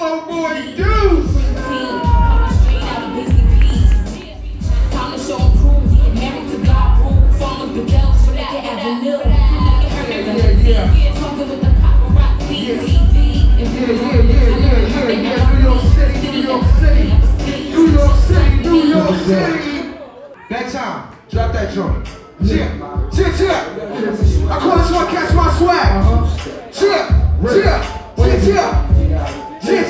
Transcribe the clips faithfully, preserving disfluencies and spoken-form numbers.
flow, Boy Duece. Time to show and prove. Married to God, rule. Farmers, the devil, for that avenue. Talking with the paparazzi. Yeah, yeah, yeah, yeah, yeah, yeah. New York City, New York City, New York City, New York City. That time, drop that joint. Chip, chip, chip. I call this one Catch My Swag. Chip, chip, chip, chip, chip,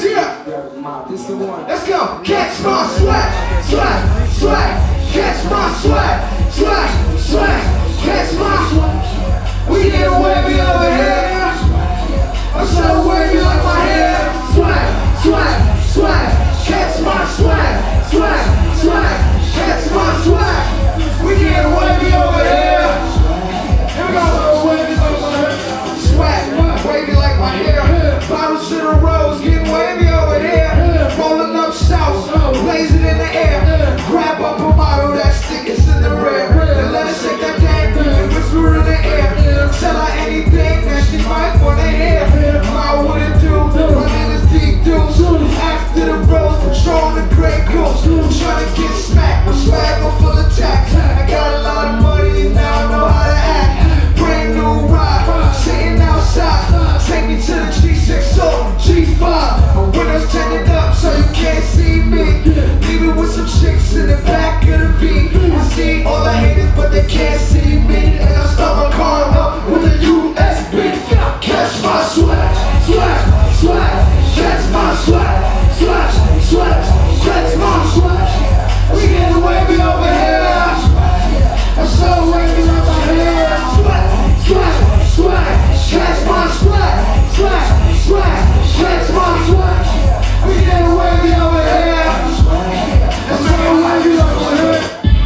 chip. Let's go. Catch my swag, swag, swag. Catch my swag, swag, swag. Catch my swag. We get wavy over here. I'm so wavy like my hair. Swag, swag, swag. Catch my swag, swag, swag. Catch my swag. We get wavy over here. Here we go. Wavy like my hair. Swag, wavy like my hair. Bottles to the rose, getting wavy over here. Rolling up shouts, blazing in the air. Grab up a bottle that stick is in the rear. Then let us shake that thing and whisper in the air. Tell her anything that she might wanna hear. I wouldn't do, my name is Deep Duece. After the bros, patrolling the Grey Goose. Trying to get smacked, my swag on full attack. I got a lot of money and now I know how to act. Brand new ride, sitting outside. Take me to the G six or G five. My windows tinted up so you can't see me. Leave it with some chicks in the back of the beat. I see all the haters but they can't see me. And I start my car up with a U S B. Catch my swag, swag, swag. Catch my swag, swag, swag. Catch my swag. We getting wavy over here. I'm so wavy like my hair. Swag, swag, swag. Catch my swag, swag, swag. Catch my swag. We getting wavy over here. I'm so wavy like my hair.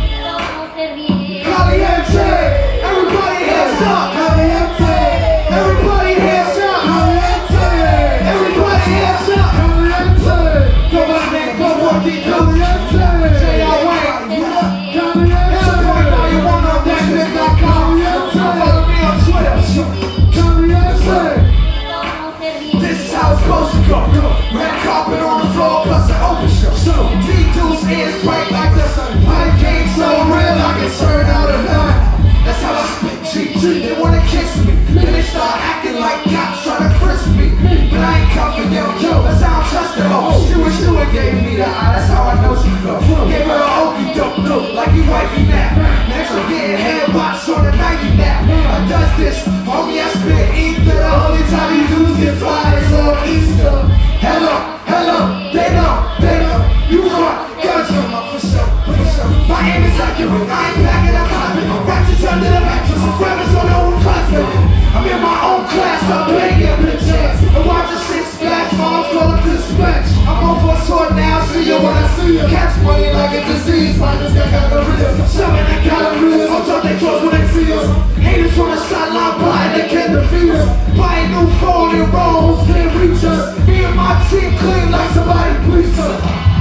Caliente, everybody hands up. Caliente, everybody hands up. Caliente, everybody hands up. Caliente, go by the name, go walk it, Caliente. Say y'all wait. Caliente, everybody you want on that big dot com. Follow me on Twitter. Caliente. This is how it's supposed to go. Red carpet on the floor plus an open show. So Deep Duece is bright like the sun. My game so real I can turn out a gun. That's how I spit G. They wanna kiss me, then they start acting like cops trying to frisk me. But I ain't confident, yo, that's how I trust her. Oh, she was doing gave me the eye, that's how I know she felt. Gave her an okey doke look like you wifey now. Next I'm getting head box on the ninety now. I does this, homie, I spit ether. The only time you do get fly is on Easter. Hello, hello, they know, they know. You want guns on my for sure, for sure. My aim is accurate, I ain't packing, I'm popping. Ratchets under the mattress, and grabbers on the own platform. I'm in my own class, I'm playing your bitches. I watch the shit splash, moms call up to the splash. I'm on for a sword now, see you when I see you. Catch money like a disease, fighters got gonorrhea. Shoving the calories, I'll drop their drawers when they see us. Haters on the sideline, buying they can't defeat us. Buying new phone and rolls, can't reach us. Me and my team clean like somebody please us.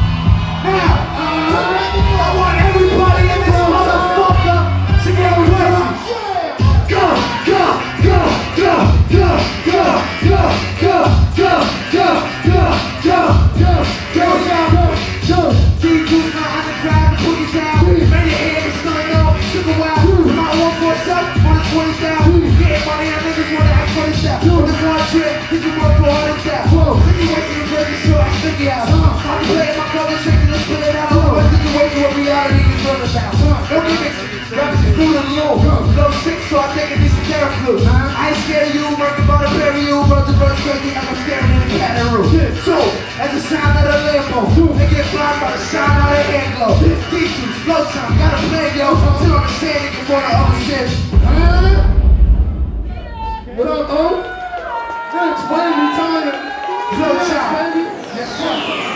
Now, I want everybody in this motherfucker to get crazy. Go, go, go, go, go, go, go, go, go, go, go, go, go, go, go, go. Deep Duece, my underground, put it down. Man, your head is still on, took a while. My one for a shot, on the twenty down. Getting money, I niggas wanna act for the shot. On the car trip, did you work for all of that? Then you wait for the burger, sure, I stick it out. I'll be playing my color, shaking and spit it out. What did you wait for what reality is run about? No gimmicks, rappers is cool and low. Flow sick, so I think it needs some carrot flu. I ain't scared of you, working about a pair of you. Run the verse crazy, like I'm staring in a cat room. So, as the sound of the limbo, they get blind by the shine out of air glow. Deep Duece, flow time, gotta play yo. Still understand it, you wanna understand. What up, oh? Thanks, baby, time. Flow time. Yes, sir.